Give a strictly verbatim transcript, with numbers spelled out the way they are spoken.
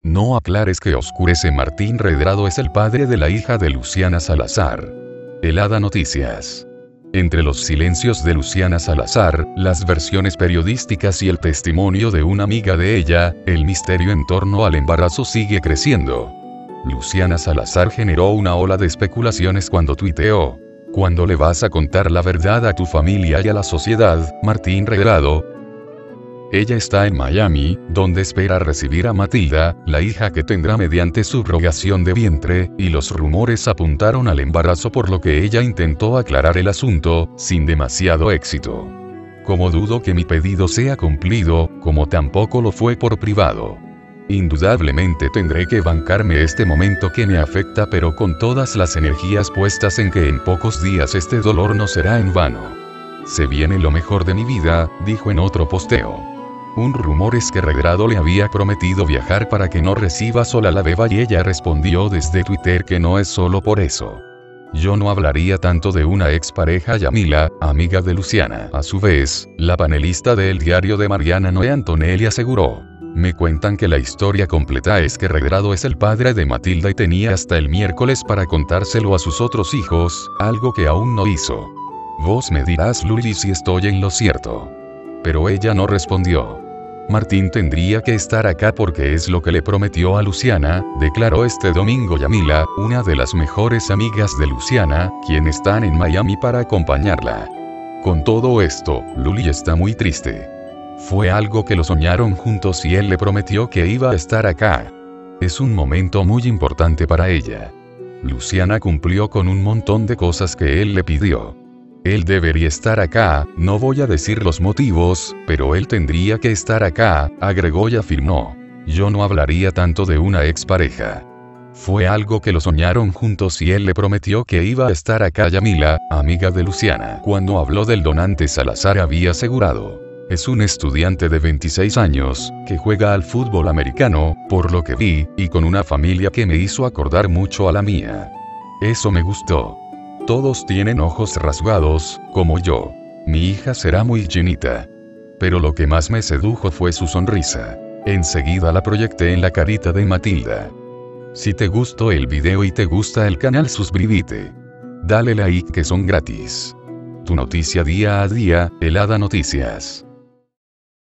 No aclares que oscurece. Martín Redrado es el padre de la hija de Luciana Salazar. Helada Noticias. Entre los silencios de Luciana Salazar, las versiones periodísticas y el testimonio de una amiga de ella, el misterio en torno al embarazo sigue creciendo. Luciana Salazar generó una ola de especulaciones cuando tuiteó: "¿Cuándo le vas a contar la verdad a tu familia y a la sociedad, Martín Redrado?". Ella está en Miami, donde espera recibir a Matilda, la hija que tendrá mediante subrogación de vientre, y los rumores apuntaron al embarazo, por lo que ella intentó aclarar el asunto, sin demasiado éxito. "Como dudo que mi pedido sea cumplido, como tampoco lo fue por privado. Indudablemente tendré que bancarme este momento que me afecta, pero con todas las energías puestas en que en pocos días este dolor no será en vano. Se viene lo mejor de mi vida", dijo en otro posteo. Un rumor es que Redrado le había prometido viajar para que no reciba sola la beba, y ella respondió desde Twitter que no es solo por eso. "Yo no hablaría tanto de una expareja". Yamila, amiga de Luciana, a su vez, la panelista de El Diario de Mariana Noé Antonelli, aseguró: "Me cuentan que la historia completa es que Redrado es el padre de Matilda y tenía hasta el miércoles para contárselo a sus otros hijos, algo que aún no hizo. Vos me dirás, Luli, si estoy en lo cierto". Pero ella no respondió. "Martín tendría que estar acá porque es lo que le prometió a Luciana", declaró este domingo Yamila, una de las mejores amigas de Luciana, quien están en Miami para acompañarla. "Con todo esto, Luli está muy triste. Fue algo que lo soñaron juntos y él le prometió que iba a estar acá. Es un momento muy importante para ella. Luciana cumplió con un montón de cosas que él le pidió. Él debería estar acá, no voy a decir los motivos, pero él tendría que estar acá", agregó y afirmó: "Yo no hablaría tanto de una expareja. Fue algo que lo soñaron juntos y él le prometió que iba a estar acá". Yamila, amiga de Luciana, cuando habló del donante Salazar, había asegurado: "Es un estudiante de veintiséis años, que juega al fútbol americano, por lo que vi, y con una familia que me hizo acordar mucho a la mía. Eso me gustó. Todos tienen ojos rasgados, como yo. Mi hija será muy chinita. Pero lo que más me sedujo fue su sonrisa. Enseguida la proyecté en la carita de Matilda. Si te gustó el video y te gusta el canal, suscríbete. Dale like, que son gratis. Tu noticia día a día, Helada Noticias".